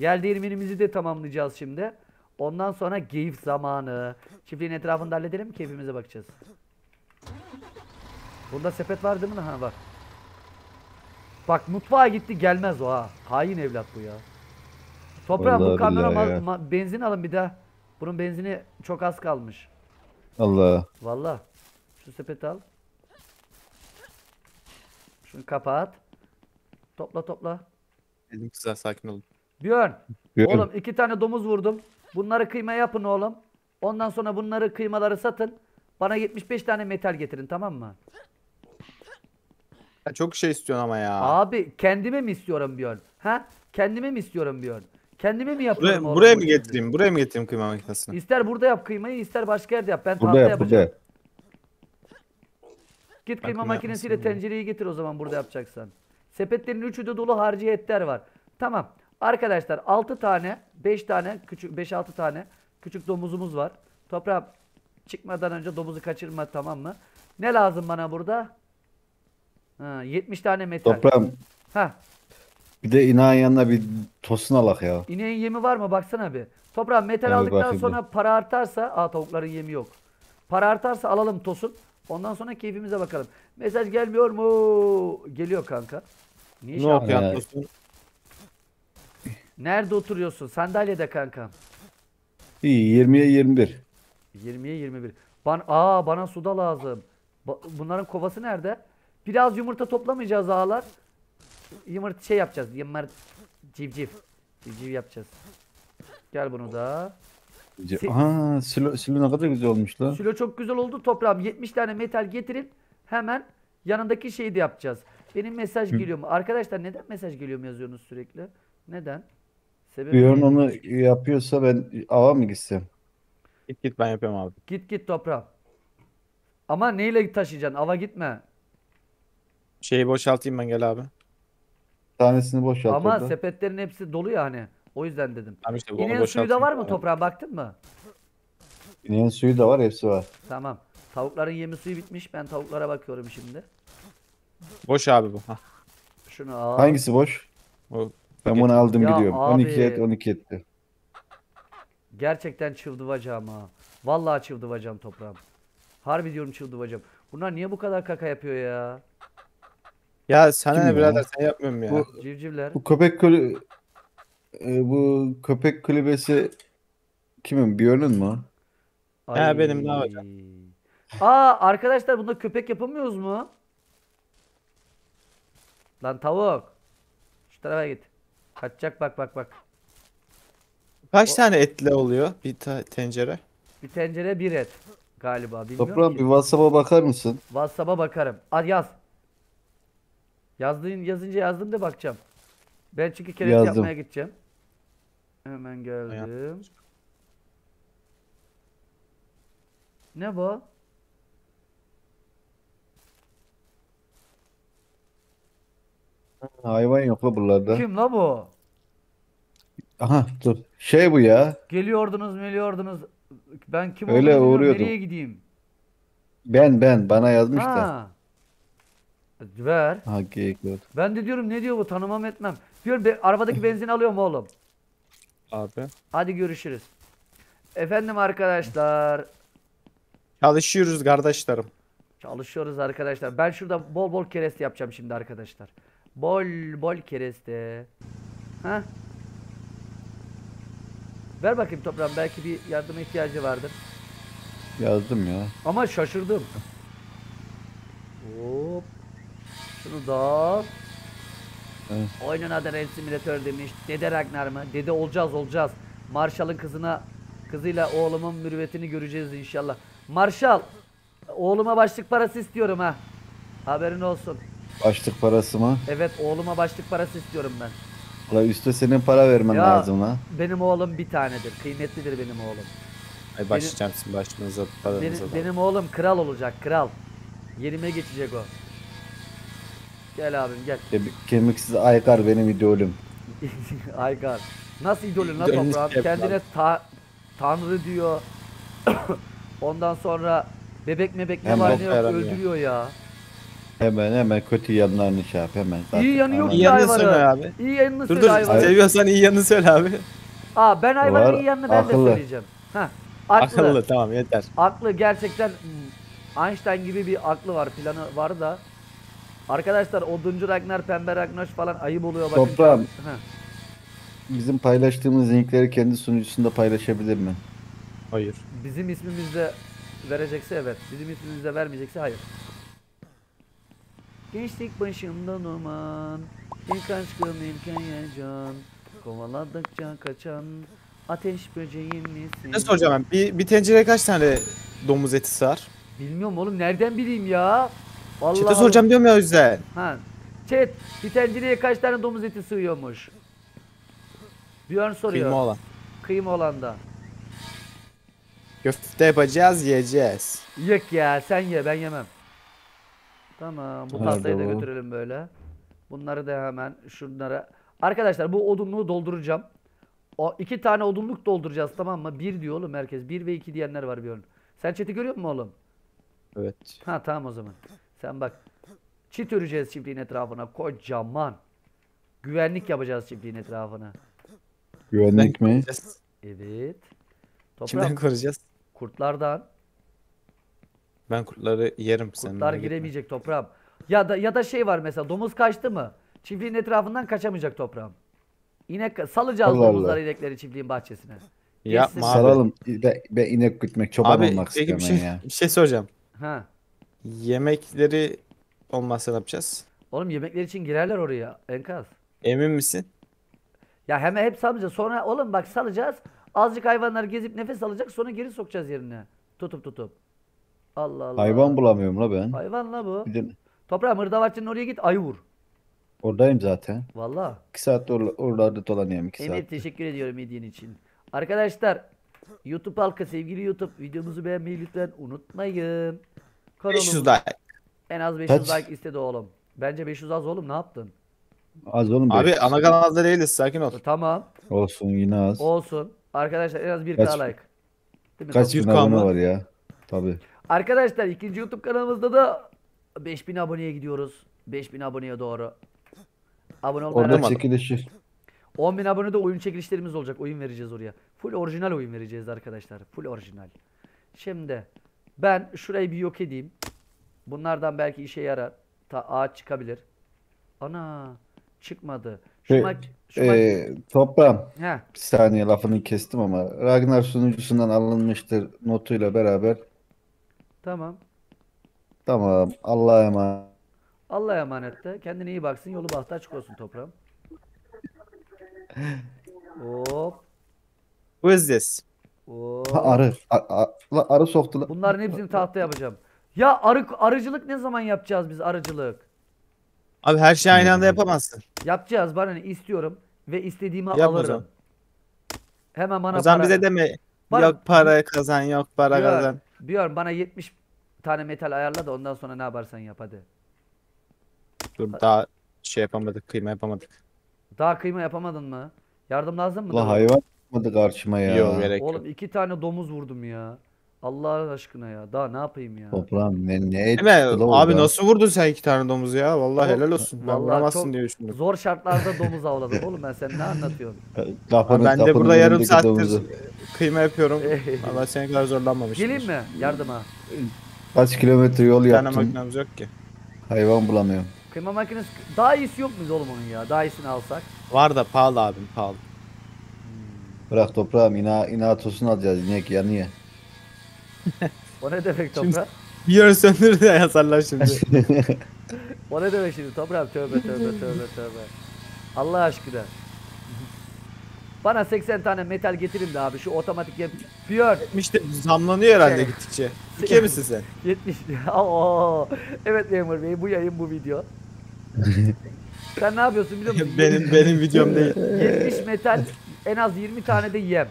Yel değirmenimizi de tamamlayacağız şimdi. Ondan sonra geyik zamanı. Çiftliğin etrafını da halledelim, keyfimize bakacağız. Bunda sepet var değil mi? Ha var. Bak mutfağa gitti, gelmez o ha. Hain evlat bu ya. Toprağım bu
Vallahi
kamyona
billahi ya.
benzin alın bir daha. Bunun benzini çok az kalmış.
Allah.
Vallahi. Şu sepeti al. Şunu kapat. Topla topla.
Dedim kızlar sakin olun.
Björn.
Björn.
Oğlum 2 tane domuz vurdum. Bunları kıyma yapın oğlum. Ondan sonra bunları kıymaları satın. Bana 75 tane metal getirin, tamam mı?
Ya çok şey istiyorsun ama ya.
Abi kendime mi istiyorum Björn? Ha? Kendime mi istiyorum Björn? Kendime mi yapıyorum oğlum
Buraya
bu
mı
işi?
getireyim? Buraya mı getireyim kıyma makinesini?
İster burada yap kıymayı, ister başka yerde yap. Ben
Burada
tahta
yap
yapacağım.
burada.
Git
Ben
kıyma
kıyma
makinesiyle
yapmasın
tencereyi getir o zaman burada yapacaksan. Sepetlerin üçü de dolu, harcı etler var. Tamam. Arkadaşlar 6 tane, 5 tane, küçük 5-6 tane küçük domuzumuz var. Toprağım çıkmadan önce domuzu kaçırma, tamam mı? Ne lazım bana burada? Ha, 70 tane metal.
Toprağım
Ha,
bir de inağın yanına bir tosun alak ya.
ineğin yemi var mı? Baksana bir. Toprağım metal
Abi
aldıktan
bakayım
sonra para artarsa, tavukların yemi yok. Para artarsa alalım tosun. Ondan sonra keyfimize bakalım. Mesaj gelmiyor mu? Geliyor kanka. Niye
Ne
şey yapıyorsun?
okuyan
Ya.
dostum?
Nerede oturuyorsun? Sandalyede kanka.
İyi 20'ye 21.
20'ye 21. Bana suda lazım. Bunların kovası nerede? Biraz yumurta toplamayacağız ağalar. Yumurta şey yapacağız. Civciv. Civciv yapacağız. Gel bunu da.
Aha silo ne kadar güzel olmuş lan.
Silo çok güzel oldu toprağım. 70 tane metal getirin. Hemen yanındaki şeyi de yapacağız. Benim mesaj geliyor mu? Arkadaşlar neden mesaj geliyor mu yazıyorsunuz sürekli? Neden? Sebebi
Björn
ne?
onu yapıyorsa ben ava mı gitsem?
Git ben yapıyorum abi.
Git toprağım. Ama neyle taşıyacaksın? Ava gitme.
Şeyi boşaltayım ben, gel abi.
Tanesini boşalt
Ama
orada.
sepetlerin hepsi dolu ya hani. O yüzden dedim.
Tamam işte onu
İneğin suyu da
boşaltayım.
var mı toprağa, baktın mı?
İneğin suyu da var, hepsi var.
Tamam. Tavukların yemi suyu bitmiş. Ben tavuklara bakıyorum şimdi.
Boş abi bu. Hah.
Şunu al.
Hangisi boş?
O
Ben bunu aldım
Ya
gidiyorum.
abi.
12 et 12 etti.
Gerçekten çıldıracağım ha. Vallahi çıldıracağım toprağım. Harbi diyorum çıldıracağım. Bunlar niye bu kadar kaka yapıyor ya?
Ya sana
Kim
ne
ya?
birader, sen yapmıyorum ya.
Bu-
Civcivler.
Bu köpek kulübesi kimin? Björn'ün mu?
He, benim, ne yapacağım?
Arkadaşlar bunda köpek yapamıyoruz mu? Lan tavuk. Şu tarafa git. Kaçacak, bak.
Kaç tane etli oluyor bir tencere?
Bir tencere bir et. Galiba bilmiyorum
Toprağım bir
ki.
WhatsApp'a bakar mısın?
WhatsApp'a bakarım. Hadi yaz. Yazınca yazdım da bakacağım. Ben çünkü kereste
Yazdım.
yapmaya gideceğim. Hemen geldim. Ne bu?
Hayvan yok la buralarda.
Kim la bu?
Aha dur. Şey bu ya.
Geliyordunuz. Ben kim
Öyle
olduğunu bilmiyorum.
uğruyordum.
Nereye gideyim?
Ben bana yazmış da.
Ha. Ver.
Ha geyik var.
Ben de diyorum ne diyor bu, tanımam etmem. Diyor arabadaki benzin alıyorum oğlum.
Abi.
Hadi görüşürüz. Efendim arkadaşlar.
Çalışıyoruz kardeşlerim.
Çalışıyoruz arkadaşlar. Ben şurada bol bol kereste yapacağım şimdi arkadaşlar. Bol kereste. Ha? Ver bakayım toprağım, belki bir yardıma ihtiyacı vardır.
Yazdım ya.
Ama şaşırdım. Hop. Şunu da al.
Evet.
Oyunun adı Red Simulator demiş. Dede Ragnar mı? Dede olacağız. Marshall'ın kızıyla oğlumun mürüvvetini göreceğiz inşallah. Marshall, oğluma başlık parası istiyorum ha. Haberin olsun.
Başlık parası mı?
Evet, oğluma başlık parası istiyorum ben.
La üstte senin para vermen
Ya,
lazım la.
benim oğlum bir tanedir. Kıymetlidir benim oğlum.
Ay başlayacağım sizin başınıza, paranıza da.
Benim oğlum kral olacak, kral. Yerime geçecek o. Gel abim gel.
Kemiksiz Aykar benim idolüm.
Aygar. Nasıl idolün lan
İdolünüz
toprağım?
kim lan?
Kendine tanrı diyor. Ondan sonra bebek ne
Hem
var
bok
ne yok
yaramıyor.
öldürüyor ya.
Hemen kötü yanlarını şey yap hemen. Zaten
İyi yanı yok
aman.
İyi
ki
yanını
hayvanın.
söyle abi.
İyi yanını
Dur
söyle
dur
hayvanın.
seviyorsan iyi yanını söyle abi.
Ben hayvanın
Var,
iyi yanını ben de
akıllı.
söyleyeceğim. Heh, aklı.
Akıllı tamam yeter.
Aklı gerçekten Einstein gibi bir aklı var, planı var da. Arkadaşlar oduncu Ragnar, pembe Ragnar falan ayıp oluyor bakın.
Toprağım.
Heh.
Bizim paylaştığımız linkleri kendi sunucusunda paylaşabilir mi?
Hayır.
Bizim ismimizde verecekse evet. Bizim ismimizde vermeyecekse hayır. Gençlik başımda duman, ilk aşkım ilk heyecan, kovaladıkça kaçan ateş böceğim misin?
Ne soracağım ben? Bir tencereye kaç tane domuz eti sığar?
Bilmiyorum oğlum, nereden bileyim ya? Vallahi
Çete soracağım diyorum ya o yüzden.
Ha. Chat, bir tencereye kaç tane domuz eti sığıyormuş? Björn soruyor.
Kıyma olan.
Kıyma olan da.
Köfte yapacağız yiyeceğiz.
Yok ya, sen ye, ben yemem. Tamam, bu
Nerede
tahtayı da
bu?
götürelim böyle. Bunları da hemen şunlara. Arkadaşlar bu odunluğu dolduracağım. O 2 tane odunluk dolduracağız, tamam mı? 1 diyor oğlum herkes. 1 ve 2 diyenler var Björn. Sen chat'i görüyor musun oğlum?
Evet.
Ha tamam o zaman. Sen bak. Çit öreceğiz çiftliğin etrafına. Kocaman. Güvenlik yapacağız çiftliğin etrafına.
Güvenlik mi?
koruyacağız?
Evet.
Kimden
Toprak
koruyacağız?
kurtlardan.
Ben kurtları yerim sen.
Kurtlar
merak etme.
giremeyecek toprağım. Ya da şey var mesela, domuz kaçtı mı? Çiftliğin etrafından kaçamayacak toprağım. İnek salacağız
Allah Allah.
domuzları, inekleri çiftliğin bahçesine.
Yapma abi.
Salalım. Ben inek gütmek, çoban
Abi
olmak
peki
istiyorum ben ya.
bir şey soracağım.
Ha.
Yemekleri olmazsa ne yapacağız?
Oğlum yemekler için girerler oraya enkaz.
Emin misin?
Ya hemen hep salacağız. Sonra oğlum bak salacağız. Azıcık hayvanlar gezip nefes alacak, sonra geri sokacağız yerine. Tutup. Allah Allah.
Hayvan bulamıyorum la ben.
Hayvan la bu.
Bir de
Toprağım hırdavatçının oraya git, ayı vur.
oradayım zaten.
Valla.
2 saat oralarda dolanıyorum 2
Emir
saat.
teşekkür ediyorum hediyen için. Arkadaşlar YouTube halkı, sevgili YouTube, videomuzu beğenmeyi lütfen unutmayın.
500
Kanalımız-
like.
En az 500
Kaç?
like istedi oğlum. Bence 500 az oğlum, ne yaptın?
Az oğlum
Abi
500.
ana kanalda değiliz sakin ol.
Tamam
Olsun yine az.
olsun. Arkadaşlar en az 1K
Kaç-
like. Değil mi
Kaç
Toprak?
bin
100K
abone
mı?
var ya. Tabii.
Arkadaşlar ikinci YouTube kanalımızda da 5000 aboneye gidiyoruz. 5000 aboneye doğru. Abone olmayı
Orada
Anlamadım.
çekilişi.
10.000 abonede oyun çekilişlerimiz olacak. Oyun vereceğiz oraya. Full orijinal oyun vereceğiz arkadaşlar. Full orijinal. Şimdi ben şurayı bir yok edeyim. Bunlardan belki işe yarar. Ağaç çıkabilir. Ana çıkmadı. Şu
Şey,
mak şu mak-
Toprağım.
Heh,
Bir saniye lafını kestim ama Ragnar sunucusundan alınmıştır notuyla beraber.
tamam.
Tamam. Allah'a emanet.
Allah'a emanet de. Kendine iyi baksın. Yolu bahtı açık olsun toprağım. Hop.
Who is this?
Hop.
Ha, arı. La, arı soktu la.
Bunların hepsini tahta yapacağım. Ya arıcılık ne zaman yapacağız biz, arıcılık?
Abi her şeyi aynı anda yapamazsın.
Yapacağız, bana ne, istiyorum ve istediğimi
Yap o
alırım.
zaman.
Hemen bana
O zaman
para.
bize deme.
Bana-
Yok para kazan, yok para
Björn,
kazan.
Björn, bana 70 tane metal ayarla da ondan sonra ne yaparsan yap hadi.
Dur daha şey yapamadık, kıyma yapamadık.
Daha kıyma yapamadın mı? Yardım lazım mı?
La hayvan çıkmadı karşıma ya.
Yok gerek yok.
Oğlum 2 tane domuz vurdum ya. Allah aşkına ya. Daha ne yapayım ya?
Toprağım ne et
Değil mi?
çıktı la
Abi
orada?
nasıl vurdun sen 2 tane domuzu ya? Vallahi
Çok-
helal olsun. Ben
vallahi
vuramazsın
çok
diye düşündüm.
Zor şartlarda domuz avladım oğlum ben, sen ne anlatıyorsun?
Kapının,
Abi ben de
kapının
burada yarım
önündeki
saattir
domuzu.
kıyma yapıyorum. Vallahi senin kadar zorlanmamışım.
Geleyim mi yardıma?
Kaç kilometre yol
Bir tane
yaptım.
makinamız yok ki.
Hayvan bulamıyorum.
Kıyma makinesi daha iyisi yok muydu oğlum onun ya? Daha iyisini alsak.
Var da pahalı abim pahalı.
Bırak toprağım ina tosunu alacağız. İnek yanıyor.
O ne demek
Şimdi-
toprak?
Bir yön söndür de yazarlar şimdi.
O ne demek şimdi toprağım? Tövbe. Allah aşkına. Bana 80 tane metal getirin de abi, şu otomatik yap. Björn
İşte zamlanıyor herhalde
Şey-
gittikçe. Türkiye misin sen?
70. Oo. Evet memur bey, bu yayın, bu video. Sen ne yapıyorsun biliyor musun?
benim videom değil.
70 metal, en az 20 tane de yem.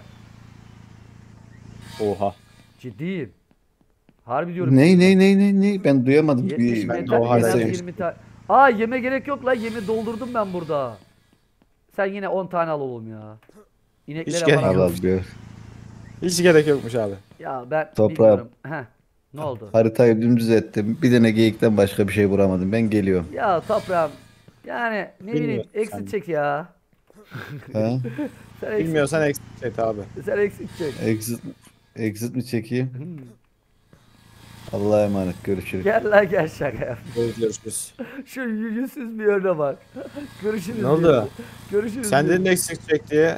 Oha.
Ciddiyim. Harbi diyorum.
Ne? Ben duyamadım.
70
ben de
metal,
o
en az
haldeyim.
20 tane. Aa, yeme gerek yok la, yemi doldurdum ben burada. Sen yine 10 tane al oğlum ya. İneklere
gerek
para
al
yok.
al gör.
Hiç gerek yokmuş abi.
Ya ben
Toprağım.
bilmiyorum. Heh. Ne oldu?
Haritayı dümdüz ettim. Bir tane geyikten başka bir şey vuramadım. Ben geliyorum.
Ya toprağım. Yani ne bileyim
Bilmiyorum
eksik
sen.
çek ya.
Ha?
Sen eksik,
Bilmiyorsan eksik et abi.
sen eksik çek.
Exit, exit mi çekeyim?
Hmm.
Allah'a emanet. Görüşürüz.
Gel lan gel şaka yap.
Görüşürüz.
Şu yüzsüz bir örne bak. Görüşürüz
Ne oldu?
diyor. Görüşürüz
Sen
diyor.
dedin eksik çek diye.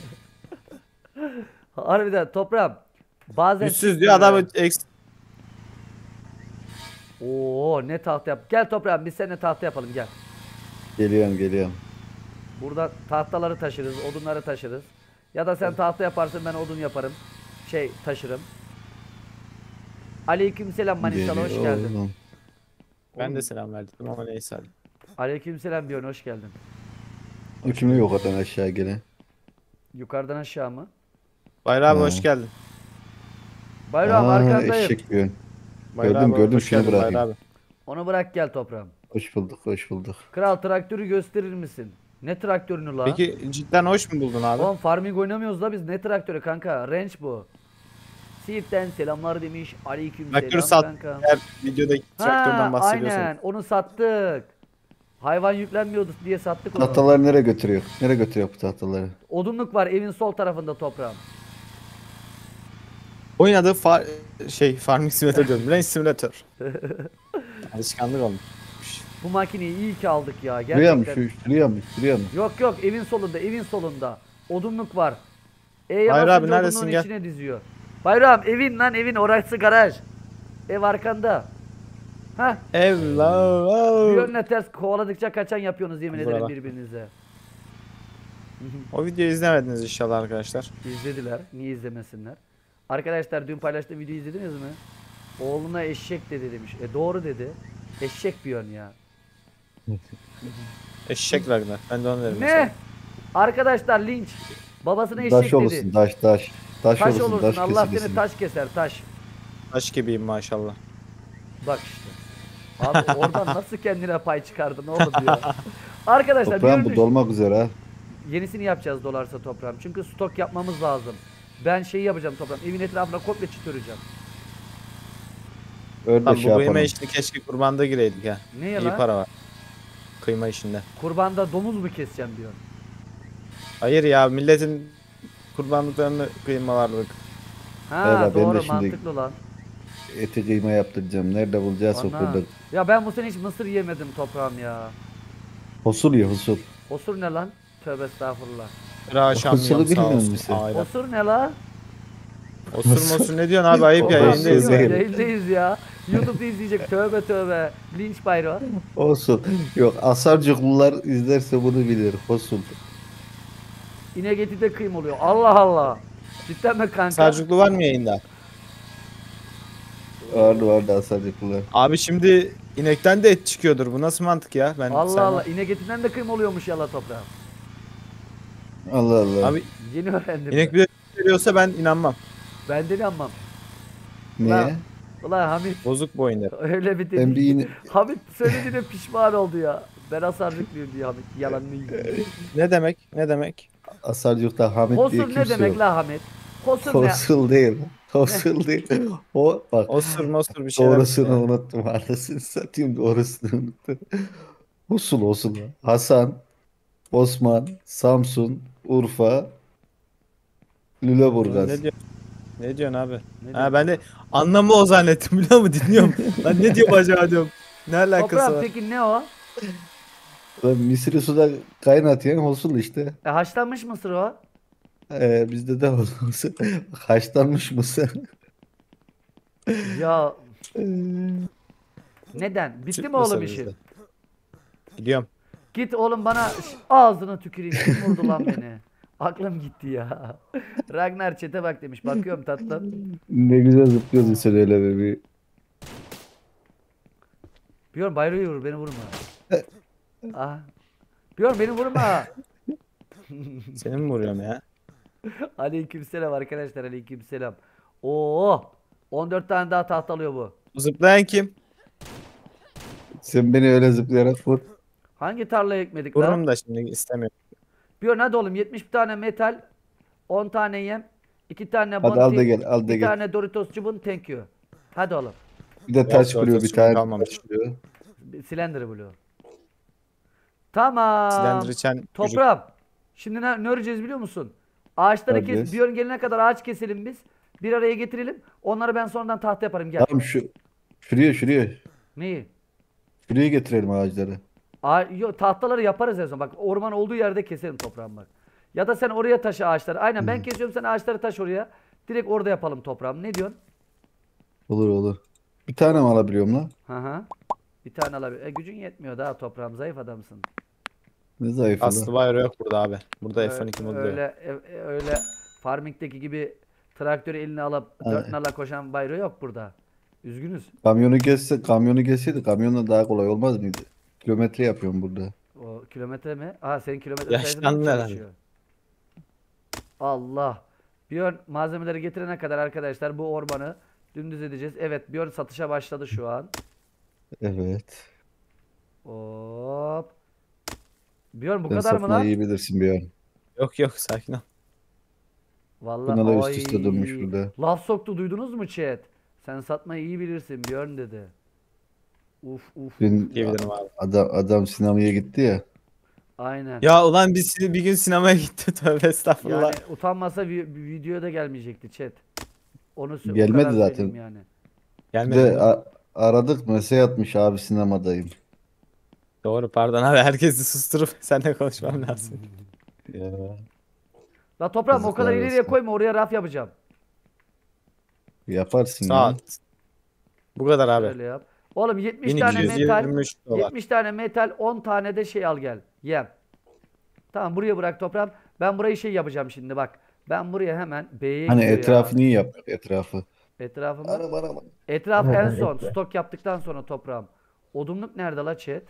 Harbiden toprağım. Bazen
Yüzsüz
çıkmıyor
diyor adamı
ya.
eksik.
Oo ne tahta yap. Gel toprağım biz seninle tahta yapalım gel.
Geliyorum geliyorum.
Burada tahtaları taşırız, odunları taşırız. Ya da sen tahta yaparsın ben odun yaparım. Şey taşırım. Aleykümselam Manisalı hoş geldin.
Geliyorum.
Ben de selam verdim ama neyse hadi.
Aleykümselam Björn hoş geldin.
Uçumu yok oradan aşağı gelen.
Yukarıdan aşağı mı?
Bayrağı abi
Ha.
hoş geldin.
Bayrağım
Aa,
arkandayım.
eşek diyorsun.
Bayrağı
Gördüm,
abi,
gördüm,
hoş
şunu
geldin
bırakayım.
Bayrağı abi.
Onu bırak gel toprağım.
Hoş bulduk, hoş bulduk.
Kral traktörü gösterir misin? Ne traktörünü la?
Peki cidden hoş mu buldun abi?
Oğlum farming oynamıyoruz da biz ne traktörü kanka? Range bu. Siirt'ten selamlar demiş. Aleykümselam
Traktörü sat.
kanka.
Eğer videodaki traktörden
Ha
bahsediyorsan.
aynen onu sattık. Hayvan yüklenmiyordu diye sattık onu.
Tahtaları nereye götürüyor? Nereye götürüyor bu tahtaları?
Odunluk var evin sol tarafında toprağım.
Oyun adı Farming Simulator diyorum. Range Simulator. Alışkanlık olmuş.
Bu makineyi iyi ki aldık ya
Şuraya mı?
gerçekten.
Şuraya mı? Şuraya mı?
Yok yok evin solunda evin solunda. Odunluk var.
Bayram abi,
basınca
neredesin?
odunluğun
Gel.
içine diziyor. Bayram evin lan evin orası garaj. Ev arkanda. Hah. Bir
Evla.
yönüne ters kovaladıkça kaçan yapıyorsunuz yemin ederim
Bravo.
birbirinize.
O videoyu izlemediniz inşallah arkadaşlar.
İzlediler. Niye izlemesinler? Arkadaşlar dün paylaştığım videoyu izlediniz mi? Oğluna eşek dedi demiş. Doğru dedi. Eşek bir yön ya.
Eşek Ragnar. Ben de onu derim.
Ne? Arkadaşlar linç. Babasına eşek
Taş
dedi.
olursun, taş, taş. Taş,
Taş
olursun,
olursun.
taş
Allah seni
kesilirsin.
taş keser taş.
Taş gibiyim maşallah.
Bak işte. Abi oradan nasıl kendine pay çıkardın oğlum ya. Arkadaşlar bir
Toprağım bu
önce
dolmak üzere ha.
yenisini yapacağız dolarsa toprağım. Çünkü stok yapmamız lazım. Ben şeyi yapacağım toprağım. Evin etrafına komple çit öreceğim.
Öyle
Lan
şey
bu kıyma
yapalım.
işini keşke kurbanda gireydik ha.
Ne
İyi
ya lan?
para var. Kıyma işinde.
Kurbanda domuz mu keseceğim diyor.
Hayır ya milletin kurbanlıklarını kıymalardık.
Ha
Evet, ben de
doğru
şimdi-
mantıklı lan.
Eti kıyma yaptıracağım. Nerede bulacağız
Ana.
okulda?
Ya ben bu sene hiç mısır yemedim toprağım ya.
Hosul ya hosul.
Osur ne lan? Tövbe estağfurullah.
Raşam
Kusuru
yam sağ
bilmiyor
olsun.
musun?
Aynen.
Osur ne lan?
Osur mosur ne diyorsun abi ayıp ya
Oğlum,
yayındayız.
ne
değil.
diyorsun? Yayındayız ya. YouTube'da izleyecek. Tövbe tövbe. Linç bayrağı.
Hosul. Yok Asarcıklılar izlerse bunu bilir. Hosul.
İnek eti de kıyım oluyor. Allah Allah. Cidden mi kanka?
Selçuklu var mı yayında?
Vardı Asarcıklılar.
Abi şimdi inekten de et çıkıyordur. Bu nasıl mantık ya? Ben
Allah
sevmem.
Allah. İnek etinden de kıyım oluyormuş yala toprağım.
Allah Allah.
Abi
Yeni öğrendim.
inek bir de veriyorsa ben inanmam.
Ben de inanmam.
Niye?
Ulan Hamit
Bozuk bu oyunlar.
öyle bir
Ben
dedi.
bir yine...
Hamit söylediğine pişman oldu ya. Ben asarlıklıyım diye Hamit. Yalanını yiyor.
Ne demek? Ne demek?
Asarcık'ta Hamit diye
Hosur ne
kimse
demek
yok.
la Hamit? Hosur ne?
Hosul değil. Hosul değil. O bak.
Osur mosur bir şeyler.
Doğrusunu unuttum. Anasını satayım doğrusunu unuttum. Hosul Hosul. Hasan, Osman, Samsun, Urfa, Lüleburgaz.
Ne diyorsun? Ne diyorsun abi?
Ne
Ha ben de anlamı o zannettim biliyor musun? Dinliyorum. Lan ne diyor acaba diyorum. Ne alakası
Toprağım
var?
peki ne o?
Lan Mısır'ı suda kaynatıyorsun Hosul işte.
Haşlanmış mısır o?
Bizde de Hosul. Haşlanmış mısır.
Ya neden? Bitti
Türk
mi oğlum
mısırı
işin?
bizde. Gidiyorum.
Git oğlum bana ağzına tüküreyim. Kim vurdu lan beni? Aklım gitti ya. Ragnar çete bak demiş. Bakıyorum tatlım.
Ne güzel zıplıyorsun sen öyle bebeği.
Björn bayrağı vur beni vurma. Ah. Björn beni vurma.
Seni mi vuruyorum ya?
Aleykümselam arkadaşlar aleykümselam. Oo 14 tane daha tahta alıyor bu.
Zıplayan kim?
Sen beni öyle zıplayarak vur.
Hangi tarlaya ekmedik lan?
Vururum da şimdi istemiyorum.
Björn hadi oğlum 70 tane metal, 10 tane yem, 2 tane
Hadi al da
bounty,
gel, al da
1
gel.
tane Doritos çubuğun thank you. Hadi oğlum.
Bir de taş
Yok,
bloğu
yok,
bir
yok,
tane
kalmamış.
taş bloğu.
Cylinder Blue. Tamam.
Slender içen çocuk.
Toprağım. Şimdi ne öreceğiz biliyor musun? Ağaçları kes.
Öreceğiz.
Bir ön gelene kadar ağaç keselim biz. Bir araya getirelim. Onları ben sonradan tahta yaparım. Gel.
Tamam şuraya
Neyi?
şuraya getirelim ağaçları.
Tahtaları yaparız en son. Bak orman olduğu yerde keselim toprağım bak. Ya da sen oraya taşı ağaçları. Aynen ben kesiyorum, sen ağaçları taş oraya. Direkt orada yapalım toprağım. Ne diyorsun?
Olur. Bir tane mi alabiliyorum lan?
Hı hı. Bir tane alabilir. Gücün yetmiyor daha toprağım. Zayıf adamsın.
Ne zayıf
Aslı
lan.
bayrağı yok burada abi. Burada F12 modu diyor.
Öyle farming'deki gibi traktörü eline alıp dört nala koşan bayrağı yok burada. Üzgünüz.
Kamyonu geçseydi kamyonla daha kolay olmaz mıydı? Kilometre yapıyorum burada.
O kilometre mi? Aha senin kilometre sayısında
Yaşlandı
mı
herhalde.
çalışıyor? Allah. Björn malzemeleri getirene kadar arkadaşlar bu ormanı dümdüz edeceğiz. Evet, Björn satışa başladı şu an.
Evet.
Hop. Björn bu
Sen
kadar mı
satmayı
lan?
iyi bilirsin bir an.
Yok sakin ol.
Vallahi
Bunlar da üst
ay.
üste durmuş burada.
Laf soktu, duydunuz mu chat? Sen satmayı iyi bilirsin Björn dedi. Uf.
Dün
Diyebilirim abi.
adam sinemaya gitti ya.
Aynen.
Ya ulan bir gün sinemaya gitti, tövbe estağfurullah.
Yani utanmasa videoya da gelmeyecekti chat. O
Gelmedi
kadar
zaten.
söyleyeyim yani.
Bir
Gelmedi
de
mi?
aradık mesaj atmış abi sinemadayım.
Doğru, pardon abi, herkesi susturup seninle konuşmam lazım.
Ya.
La toprağım o kadar
Yazıklar
ileriye
olsun.
koyma, oraya raf yapacağım.
Yaparsın
Sağ ol.
ya.
Bu kadar abi.
Şöyle yap. Oğlum 70 tane metal,
1223 dolar.
70 tane metal, 10 tane de şey al gel. Yem. Tamam, buraya bırak toprağım. Ben burayı şey yapacağım şimdi bak. Ben buraya hemen B'ye
Hani
gidiyor
etrafı
ya.
niye yapıyor etrafı?
Etrafı mı?
Araba.
Etraf en son. Stok yaptıktan sonra toprağım. Odunluk nerede la chat?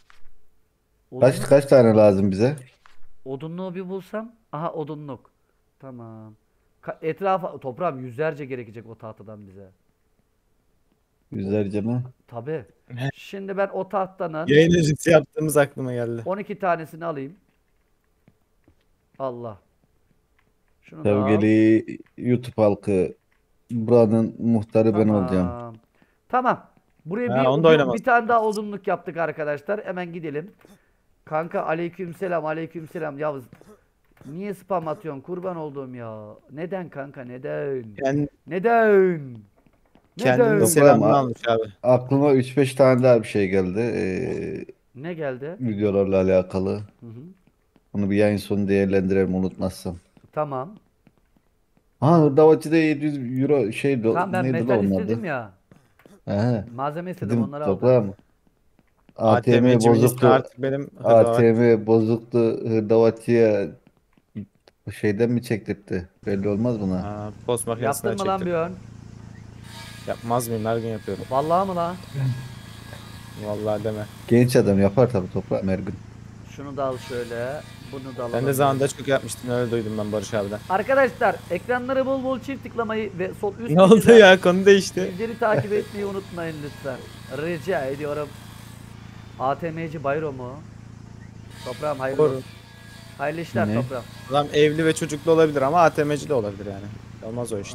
Kaç tane lazım bize?
Odunluğu bir bulsam. Aha odunluk. Tamam. Etrafa toprağım yüzlerce gerekecek o tahtadan bize.
Yüzlerce mi?
Tabi. Şimdi ben o tahtanın
Yayın öncesi yaptığımız aklıma geldi.
12 tanesini alayım. Allah. Şunu da al.
Sevgili YouTube halkı, buranın muhtarı ben olacağım.
Tamam. Tamam. Buraya
Ha, onu da oynamaz.
bir tane daha odunluk yaptık arkadaşlar. Hemen gidelim. Kanka aleykümselam, aleykümselam. Yavuz niye spam atıyorsun? Kurban olduğum ya. Neden kanka? Neden? Neden?
Kendinin
Neden?
selamını almış abi.
Aklıma 3-5 tane daha bir şey geldi.
Ne geldi?
Videolarla alakalı.
Hı hı.
Onu bir yayın sonu değerlendirelim unutmazsam.
Tamam.
Ha Hırdavatçı'da 700 euro
Tamam, ben
neydi
metal
lan onun adı?
istedim ya.
He.
Malzeme istedim,
Dedim
onları aldım.
toprağım. ATM
ATM'cimin ismi
bozuktu.
artık benim.
ATM bozuktu. Hırdavatçı'ya şeyden mi çektirtti? Belli olmaz buna.
Ha, post makinesinden
Yaptın mı lan
çektim.
Björn?
Yapmaz mıyım? Her gün yapıyorum.
Vallahi mı lan?
Vallahi deme.
Genç adam yapar tabii toprağım her gün.
Şunu da al şöyle. Bunu da alalım.
Ben de zamanında çok yapmıştım. Öyle duydum ben Barış abiden.
Arkadaşlar ekranları bol bol çift tıklamayı ve sol üst
Ne oldu
köşeden
ya? Konu değişti.
Bizleri takip etmeyi unutmayın lütfen. Rica ediyorum. ATM'ci Bayro mu? Toprağım hayırlı
Doğru.
olsun. Hayırlı işler
Ne?
toprağım.
Adam evli ve çocuklu olabilir ama ATM'ci de olabilir yani. Olmaz o işte.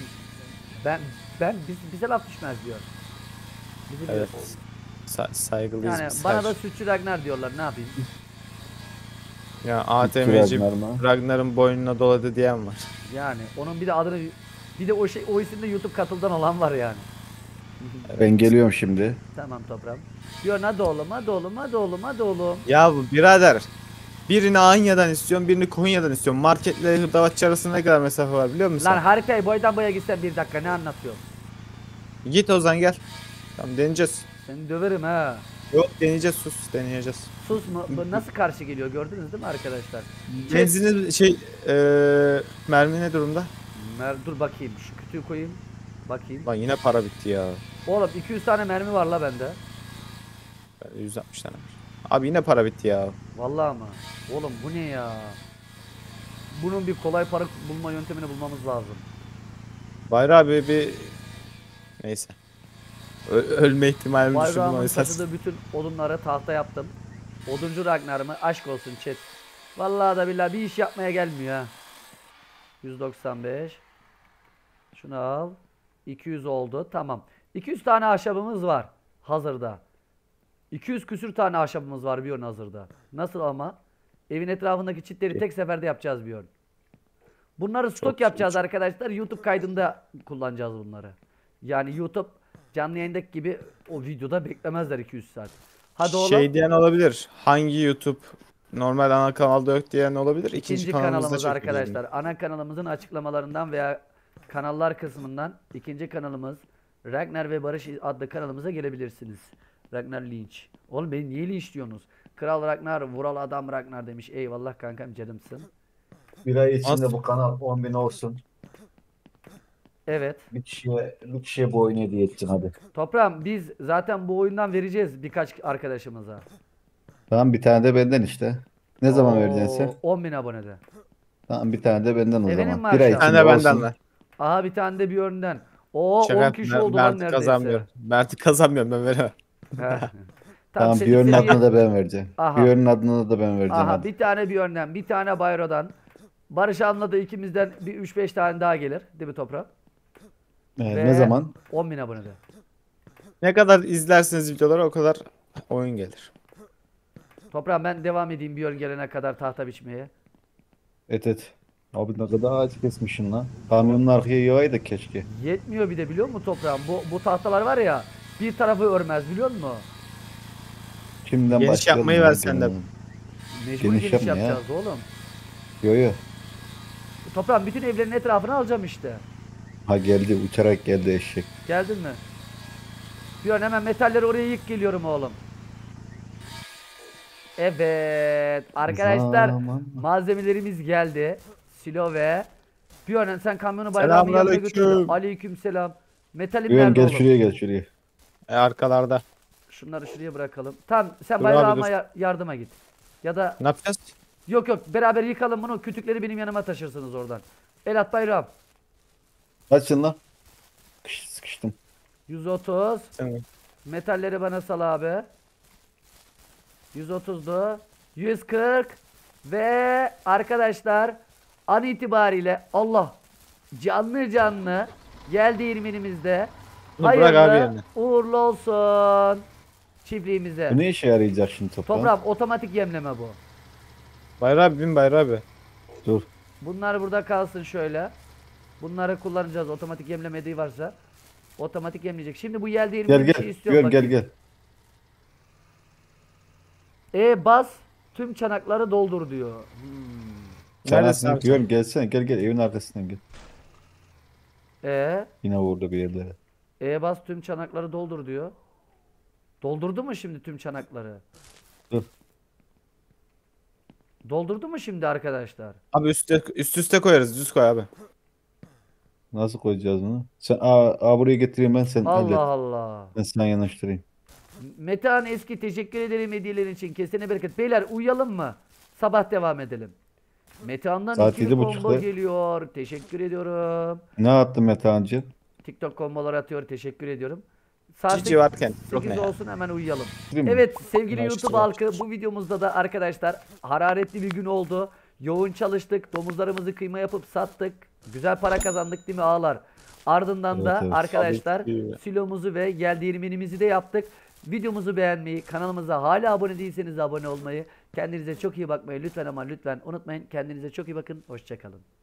Bize laf düşmez diyor. Bizi
Evet.
diyor.
Saygılıyız
Yani
biz.
bana
her
da
şey.
Sütçü Ragnar diyorlar, ne yapayım?
Ya ATM'ci
Ragnar mı?
Ragnar'ın boynuna doladı diyen var.
Yani onun bir de adını, bir de o isimde YouTube katıldan olan var yani.
Ben geliyorum şimdi.
Tamam toprağım. Diyor hadi oğlum, hadi oğlum, hadi oğlum, hadi oğlum.
Ya bu birader. Birini Anya'dan istiyorum, birini Konya'dan istiyorum. Marketle Hırdavatçı arasında ne kadar mesafe var biliyor musun?
Lan harikayı boydan boya gitsen bir dakika, ne anlatıyorsun?
Git Ozan gel. Tamam deneyeceğiz.
Seni döverim ha.
Yok deneyeceğiz, sus deneyeceğiz.
Sus mu? Bu nasıl karşı geliyor, gördünüz değil mi arkadaşlar?
Benzinin mermi ne durumda?
Dur bakayım, şu kütüğü koyayım. Bakayım.
Lan yine para bitti ya.
Oğlum 200 tane mermi var la bende.
Ben 160 tane var. Abi yine para bitti ya.
Vallahi ama. Oğlum bu ne ya? Bunun bir kolay para bulma yöntemini bulmamız lazım.
Bayrağı abi bir... Neyse. Ölme ihtimalimi düşündüm ama
Bayrağımın
esas.
taşıdığı bütün odunları tahta yaptım. Oduncu Ragnar'ımı aşk olsun chat. Vallahi da billahi bir iş yapmaya gelmiyor ha. 195. Şunu al. 200 oldu. Tamam. 200 tane ahşabımız var hazırda. 200 küsür tane ahşabımız var Björn hazırda. Nasıl ama? Evin etrafındaki çitleri tek seferde yapacağız Björn. Bunları stok yapacağız arkadaşlar. YouTube kaydında kullanacağız bunları. Yani YouTube canlı yayındaki gibi o videoda beklemezler 200 saat. Hadi oğlum.
Şey diyen olabilir. Hangi YouTube normal ana kanalda yok diyen olabilir.
İkinci
kanalımızda
kanalımız
çekiyoruz
arkadaşlar. Ana kanalımızın açıklamalarından veya kanallar kısmından ikinci kanalımız Ragnar ve Barış adlı kanalımıza gelebilirsiniz. Ragnar Lynch. Oğlum beni niye linç diyorsunuz? Kral Ragnar, vural adam Ragnar demiş. Eyvallah kankam canımsın.
Bir ay içinde bu kanal 10.000 olsun.
Evet.
Bir kişiye bu oyunu hediye edeceğim hadi.
Toprağım biz zaten bu oyundan vereceğiz birkaç arkadaşımıza.
Tamam bir tane de benden işte. Ne zaman
Oo,
vereceksin sen?
10.000 abonede.
Tamam bir tane de benden o
Efendim
zaman. Bir ay
Marşal?
Sen
içinde
de benden
olsun.
ver.
Aha bir tane de bir yönden. Oo
Şaka
10
yaptım,
kişi
ben
oldu lan
Mert'i
neredeyse.
kazanmıyorum. Mert'i kazanmıyorum, ben veremem.
Heh.
Tamam
seni-
Björn'ün
seni-
adını da ben vereceğim.
Aha.
Björn'ün adını da ben vereceğim
Aha
hadi.
bir tane bir yönden, bir tane Bayro'dan. Barış An'la da ikimizden bir 3-5 tane daha gelir. Değil mi Toprağım? Ve
Ne zaman?
10.000 abonede.
Ne kadar izlersiniz videoları o kadar oyun gelir.
Toprağım ben devam edeyim bir yön gelene kadar tahta biçmeye.
Et. Abi ne kadar ağaç kesmişsin lan. Kamyonun arkaya yığaydık keşke.
Yetmiyor bir de biliyor musun Toprağım? Bu tahtalar var ya bir tarafı örmez biliyor musun?
Şimdiden
Geniş
başlayalım
yapmayı
ya,
versen de.
gönlüm.
Mecbur
Geniş
geniş
yapma ya.
yapacağız oğlum.
Yo yo.
Toprağım bütün evlerin etrafını alacağım işte.
Ha geldi uçarak geldi eşek.
Geldin mi? Bir yön hemen metalleri oraya yık geliyorum oğlum. Evet arkadaşlar
Zaman.
malzemelerimiz geldi. Silo ve bir yön sen kamyonu bayrağımın yanına götür.
Selamünaleyküm.
Aleykümselam. Metalim
Björn
nerede
gel
oğlum?
şuraya gel şuraya.
Arkalarda.
Şunları şuraya bırakalım. Tamam sen
Dur
bayrağıma
abi, dur.
yardıma git. Ya da
Ne yapacağız?
yok beraber yıkalım bunu. Kütükleri benim yanıma taşırsınız oradan. El at bayrağım.
Açın lan. Sıkıştım.
130.
Sen-
Metalleri bana sal abi. 130'du. 140 ve arkadaşlar an itibariyle Allah canlı geldi değirmenimizde.
Bunu bırak abi
Hayırlı
yerine.
uğurlu olsun çiftliğimize.
Bu ne işe yarayacak şimdi toprağım?
Toprağım otomatik yemleme bu.
Bayrağı abi, bin Bayrağı abi.
Dur.
Bunlar burada kalsın şöyle. Bunları kullanacağız otomatik yemleme ediği varsa. Otomatik yemleyecek. Şimdi bu yel
Gel
değirmeni bir
gel.
şey istiyorum.
Gel gel
bakayım.
gel.
Bas tüm çanakları doldur diyor.
Neredesin
Sen
abi sen?
Björn gelsene gel gel evin arkasından gel.
E
Yine vurdu bir yerlere.
bas tüm çanakları doldur diyor. Doldurdu mu şimdi tüm çanakları?
Dur.
Doldurdu mu şimdi arkadaşlar?
Abi üst üste koyarız, düz koy abi.
Nasıl koyacağız bunu? Sen buraya getireyim ben sen hallet.
Allah Allah.
Ben sana yanaştırayım.
Metehan Eski teşekkür ederim hediyelerin için. Kesene bereket. Beyler uyuyalım mı? Sabah devam edelim. Metehan'dan
Saat
ikili
7.30'da.
combo geliyor. Teşekkür ediyorum.
Ne attın Metehan'cı?
TikTok kombolar atıyor. Teşekkür ediyorum. Saat
Cici varken. Yok
8
ne ya?
olsun hemen uyuyalım.
Değil mi?
Evet sevgili
Başla,
YouTube
başla.
halkı bu videomuzda da arkadaşlar hararetli bir gün oldu. Yoğun çalıştık. Domuzlarımızı kıyma yapıp sattık. Güzel para kazandık değil mi ağalar? Ardından da
Evet, evet.
arkadaşlar
Tabii ki.
silomuzu ve yel değirmenimizi de yaptık. Videomuzu beğenmeyi, kanalımıza hala abone değilseniz abone olmayı, kendinize çok iyi bakmayı lütfen ama lütfen unutmayın. Kendinize çok iyi bakın. Hoşçakalın.